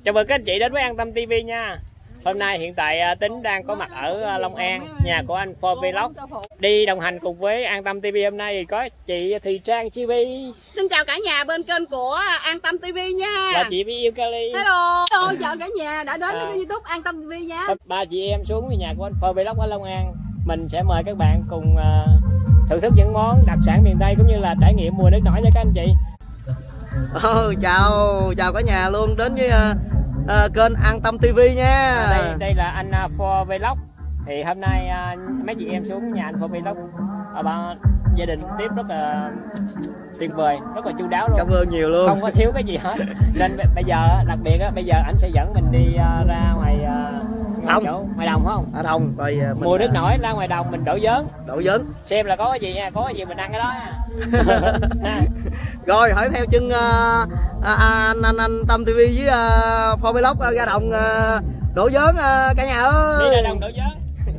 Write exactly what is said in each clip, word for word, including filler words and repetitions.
Chào mừng các anh chị đến với An Tâm ti vi nha. Hôm nay hiện tại Tính đang có mặt ở Long An, nhà của anh Four Vlog. Đi đồng hành cùng với An Tâm ti vi hôm nay thì có chị Thùy Trang ti vi. Xin chào cả nhà bên kênh của An Tâm ti vi nha. Và chị Vi Yêu Kali. Hello. Hello, chào cả nhà đã đến với kênh YouTube An Tâm ti vi nha. Ba chị em xuống với nhà của anh Four Vlog ở Long An. Mình sẽ mời các bạn cùng uh, thưởng thức những món đặc sản miền Tây cũng như là trải nghiệm mùa nước nổi nha các anh chị. Oh, chào chào cả nhà luôn đến với uh, uh, kênh An Tâm ti vi nha. À, đây đây là anh uh, Four Vlog. Thì hôm nay uh, mấy chị em xuống nhà anh Four Vlog ở uh, gia đình tiếp rất là tuyệt vời, rất là chu đáo luôn. Cảm ơn nhiều luôn. Không có thiếu cái gì hết. Nên bây giờ đặc biệt á, bây giờ anh sẽ dẫn mình đi uh, ra ngoài uh, Đồng. chỗ ngoài đồng không? Ở đồng rồi mình mùa nước nổi ra ngoài đồng mình đổ vớn. Đổ vớn. Xem là có cái gì nha, có cái gì mình ăn cái đó nha. Rồi hỏi theo chân uh, anh anh anh Tâm ti vi với uh, Four Vlog uh, ra đồng uh, đổ vớn uh, cả nhà ơi. Đi ra đồng đổ vớn.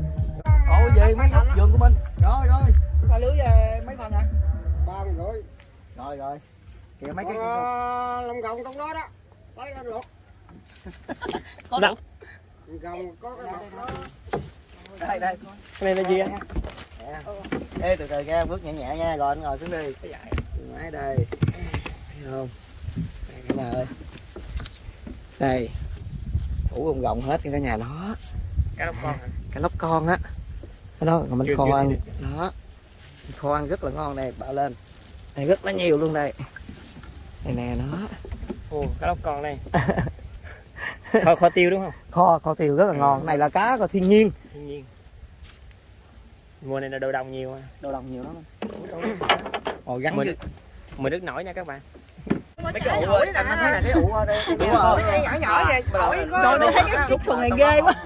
Ồ về mấy góc vườn của mình. Rồi rồi. Ba lưới về mấy phần hả? Ba phần rưỡi. Rồi rồi. Kìa mấy Còn, cái uh, lông gồng trong đó đó. Lấy lên luộc. có đâu. Gồng có cái bọc đó. Đây đây. Cái này là gì anh? Ê từ từ ra bước nhẹ nhẹ nha, rồi anh ngồi xuống đi. Máy đây. Thấy không? Đây cả nhà ơi. Đây. Ủ gồng gồng hết cả nhà đó. Cá lóc con hả? Cá lóc con á. Cái đó mình chưa, kho chưa, ăn. chưa. Đó. Mình kho ăn rất là ngon đây, bạo lên. Đây rất là nhiều luôn đây. Đây nè nó. Ồ, cá lóc con đây. Kho kho tiêu đúng không? Kho kho tiêu rất là ngon. Này là cá của thiên nhiên. Thiên nhiên. Mùa này là đồ đồng nhiều mà. Đồ đồng nhiều lắm. Ồ gắn mùa, với... mùa nước nổi nha các bạn. Mấy cái ụ ơi, anh thấy là cái ụ ở đây. Đúng rồi. Nhỏ nhỏ vậy. Rồi tôi thấy cái chiếc xuồng này ghê quá.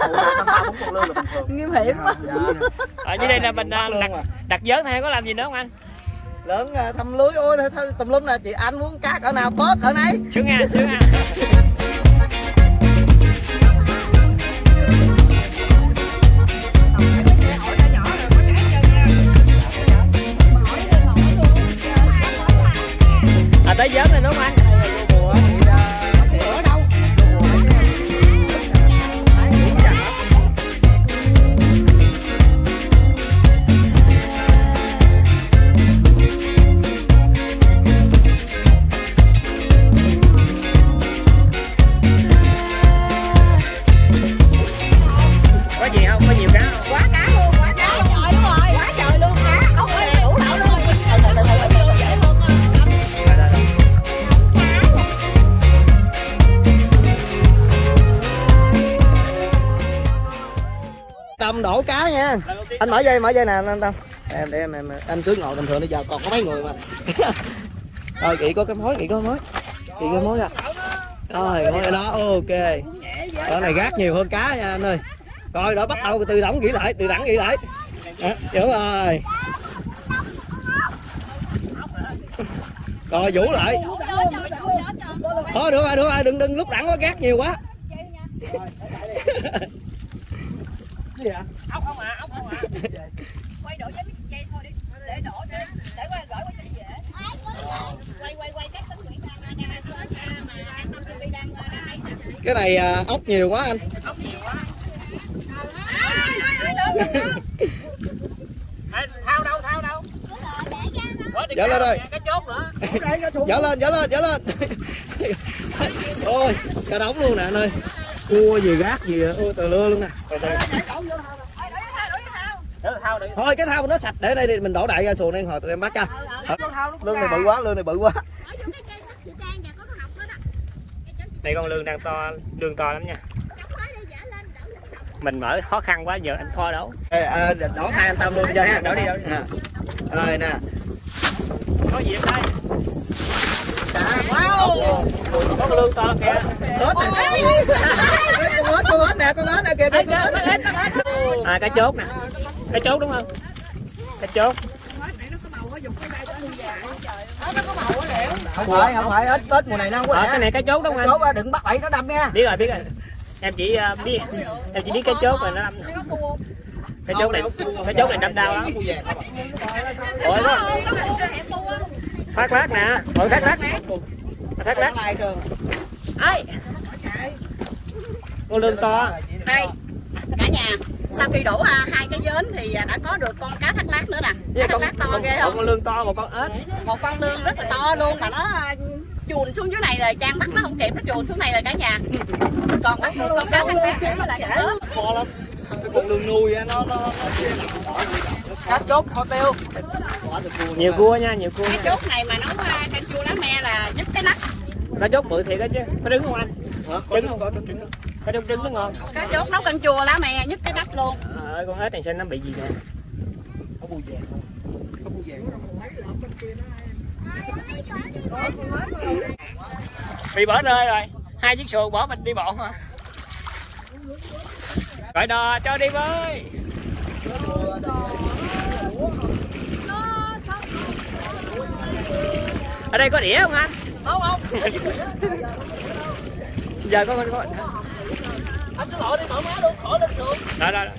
Nguy hiểm quá. Ở dưới đây là mình đặt đặt vớn hay có làm gì nữa không anh? Lớn thăm lưới ôi tùm lum nè, chị anh muốn cá cỡ nào có cỡ này. Sướng nha, sướng nha. À tới vớn này đúng không anh? Ở đâu? Có gì không? Có nhiều cá không? Quá cá luôn, quá cá. Trời đúng rồi. Quá trời luôn cá. Ông ơi đủ lậu luôn. Tâm đổ cá nha. Anh mở dây, mở dây nè anh Tâm. Em để em, em anh cứ ngồi bình thường bây giờ còn có mấy người mà. Rồi chị có cái mối, chị có cái mối. Chị có mối à. Rồi, mối đó ok. Đó này gác nhiều hơn cá nha anh ơi. Rồi đó bắt đầu từ đẳng nghĩ lại, từ đẳng nghĩ lại. À, đúng rồi. Rồi vũ lại. Thôi được rồi, được rồi, đừng đừng lúc đẳng quá, gác nhiều quá. Gì vậy? Ốc không à, ốc không à. Quay đổ trái cây thôi đi. Để đổ đi. Để quay gửi qua cho dễ. Quay quay quay các tính Nguyễn đang đang mà An Tâm ti vi đang đang Cái này à, ốc nhiều quá anh. Ốc nhiều quá. Thao đâu, thao đâu. Dở lên rồi. Cái chốt nữa. Dở lên, dở lên, dở lên. Ôi, cả đống luôn nè anh ơi. Cua gì gác gì ôi tờ lưa luôn nè. Thôi cái thao nó sạch để đây đi mình đổ đại ra xuồng đây hồi tụi em bắt cho. Lương này bự quá, lương này bự quá. Đây con lương đang to, lương to lắm nha. Mình mở khó khăn quá giờ anh kho đấu. À, đổ hai anh Tâm luôn cho ha. Đổ đi, đổ đi. À. Rồi nè. Có gì ở đây? Wow. Có con lương to kìa. Ếch nè. Con ếch, con ếch nè, con ếch nè kìa. À cái chốt nè. Cái chốt đúng không? Cái chốt. Không phải, không phải ếch ếch mùa này nó không có. Ờ, cái này cái chốt đúng không anh? Chốt đừng bắt bẫy nó đâm nha. Biết rồi, biết rồi. Em chỉ uh, biết em chỉ biết cái chốt rồi nó đâm. Cái chốt này, cái chốt này đâm đau lắm. Ủa đó. Phát lát nè, ủa phát lát. Phát lát. Ai? Con lươn to. Đây cả nhà, sau khi đổ à, hai cái vến thì đã có được con cá thác lát nữa nè. Cá thác lát to con, ghê không? Con lươn to, một con ếch. Một con lươn rất là to luôn mà nó chuồn xuống dưới này rồi, Trang bắt nó không kịp, nó chuồn xuống này rồi cả nhà. Còn có một con cá thác lát nữa là nhỏ to lắm. Cái con lươn nuôi á, nó nó cá chốt kho tiêu. Nhiều cua nha, nhiều cua. Cái chốt này mà nấu canh chua lá me là nhất cái nách. Cá chốt bự thiệt đó chứ. Có trứng không anh? Hả? Trứng không? Có trứng. Có trứng trứng nó ngon. Cá chốt nấu canh chua lá me nhất cái nách luôn. Ờ, con ếch này xem nó bị gì nè. Có bù vàng không? Có bù vàng không? Bị bỏ rơi rồi. Hai chiếc xuồng bỏ mình đi bộ hả? Gọi đò cho đi với. Ở đây có đĩa không anh? Không không. Giờ có có. Anh cứ ngồi đi thoải mái luôn, khỏi lên xuồng. Rồi rồi.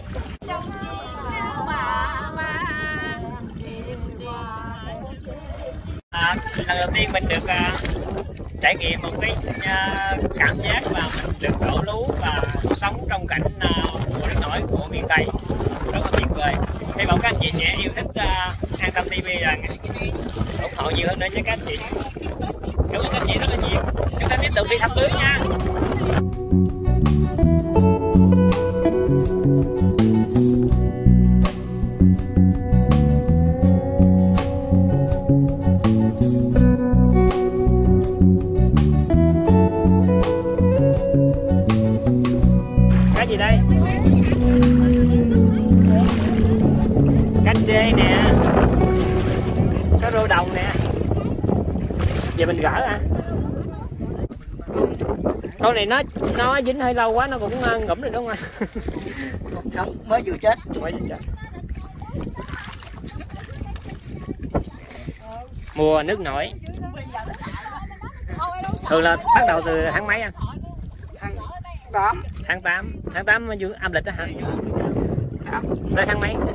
À, lần đầu tiên mình được uh, trải nghiệm một cái uh, cảm giác mà mình được đổ lú và sống trong cảnh uh, mùa nước nổi của miền Tây rất là tuyệt vời. Hy vọng các anh chị sẽ yêu thích uh, An Tâm ti vi và ủng hộ nhiều hơn nữa nhé các anh chị. Cảm ơn các anh chị rất là nhiều. Chúng ta tiếp tục đi thăm lưới nha. Cái gì đây? Canh đê nè, có rô đồng nè. Giờ mình gỡ à? Con này nó nó dính hơi lâu quá nó cũng ngủm rồi đúng không anh? Không, mới vừa chết. Mới vừa chết. Mùa nước nổi thường là bắt đầu từ tháng mấy anh? Tháng tám. Tháng tám. Tháng tám dương âm lịch đó hả? Tới tháng mấy?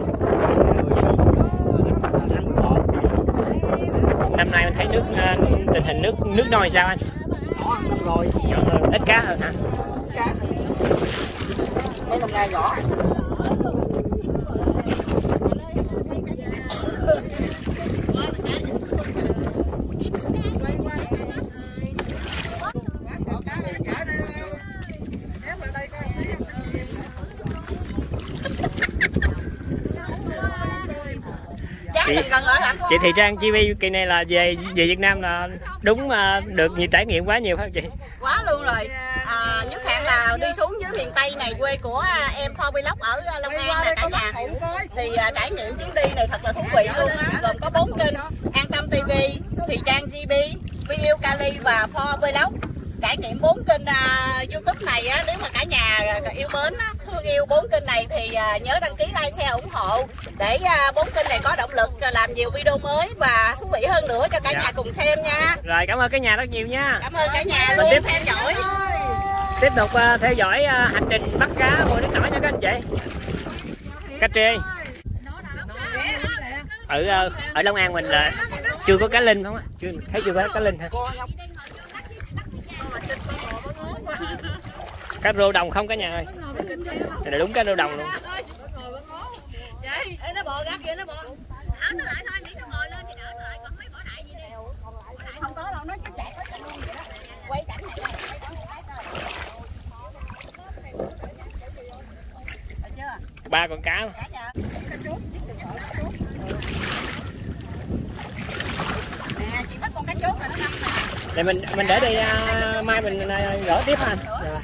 Năm nay mình thấy nước tình hình nước nước nôi sao anh? Rồi. Nhỏ hơn, ít cá hơn hả? Cá. Mấy năm nay nhỏ. Chị, chị Thị Trang chi vi kỳ này là về về Việt Nam là đúng mà được nhiều trải nghiệm quá nhiều phải không chị? Quá luôn rồi. À, nhất hạn là đi xuống dưới miền Tây này, quê của em Four Vlog ở Long An nè cả nhà. Thì à, trải nghiệm chuyến đi này thật là thú vị luôn á. Gồm có bốn kênh: An Tâm ti vi, Thị Trang gi bê, Vi yêu Cali và Four Vlog. Trải nghiệm bốn kênh uh, YouTube này á, nếu mà cả nhà yêu mến á, thương yêu bốn kênh này thì uh, nhớ đăng ký like share ủng hộ để bốn uh, kênh này có động lực uh, làm nhiều video mới và thú vị hơn nữa cho cả dạ. nhà cùng xem nha. Rồi cảm ơn cả nhà rất nhiều nha. Cảm ơn cả nhà luôn tiếp theo dõi. Tiếp tục uh, theo dõi uh, hành trình bắt cá mùa nước nổi nha các anh chị. Cá trê. Ở uh, ở Long An mình là chưa có cá linh không á? Chưa thấy chưa có cá linh hả? Cá rô đồng không cả nhà ơi. Này là đúng cá rô đồng luôn. Ê, nó bò ra kìa, nó bò. Áo nó lại thôi, miễn nó ngồi lên thì đỡ nó lại, còn mấy bỏ đại gì đi. Bỏ đại không có đâu, nó chạy tới chạy luôn vậy đó. Quay cảnh này này. Ba con cá luôn. Nè, chị bắt con cá chốt rồi nó đâm nè. Để mình mình để đây uh, mai mình uh, gỡ tiếp anh. Dạ.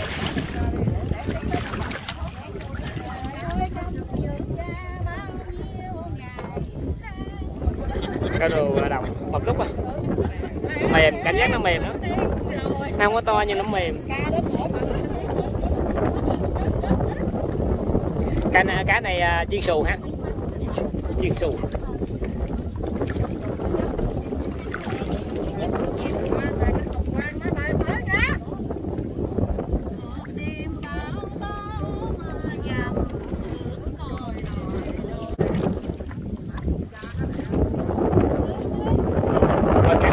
Cá rô đồng một lúc à. Mềm, cảm giác nó mềm lắm. Nó không có to nhưng nó mềm. Cá này, cá này uh, chiên xù ha. Chiên xù.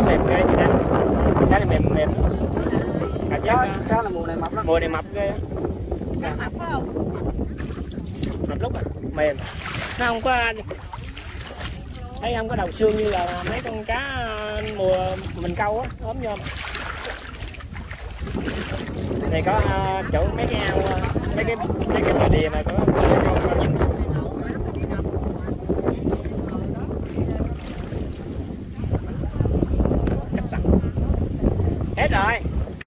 Cá này mềm mềm. Cảm giác cá là mùa này mập lắm. Mùa này mập ghê. Cá mập phải không? Mập lúc à, mềm. Nó không có thấy không có đầu xương như là mấy con cá mùa mình câu á, ốm nhôm. Này có uh, chỗ mấy cái ao, uh, mấy cái mấy cái bờ đìa mà có con con nhìn. Cách sẵn. Hết rồi.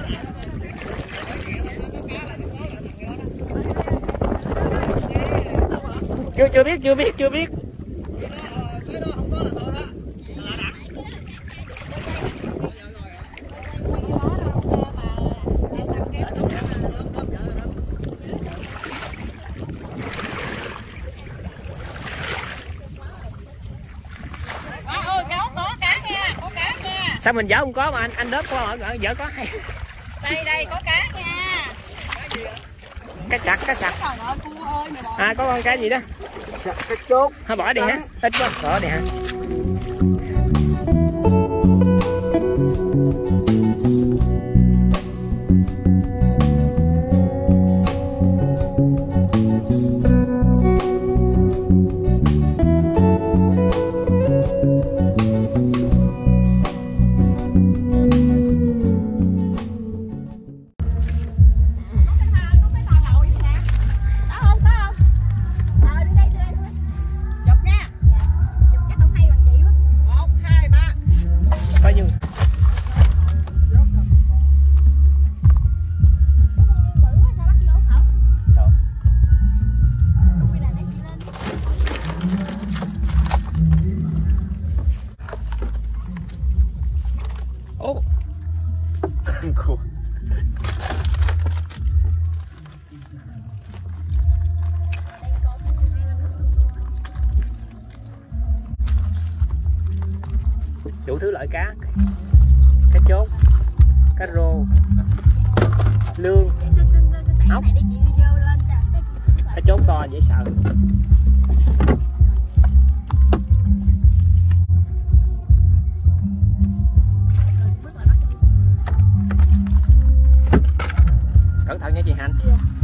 Chưa chưa biết, chưa biết, chưa biết. Sao mình dở không có mà anh anh đớp có ở dở có hay. Đây đây có cá nha. Cá chặt, cá chặt. À có con cá gì đó. Cái chốt. Thôi bỏ đi hả? Ít quá, bỏ đi hả? Ồ. Cool. Đủ thứ loại cá. Cá chốt, cá rô, lương, ốc. Cá chốt to dễ sợ. Cẩn thận nha chị Hạnh.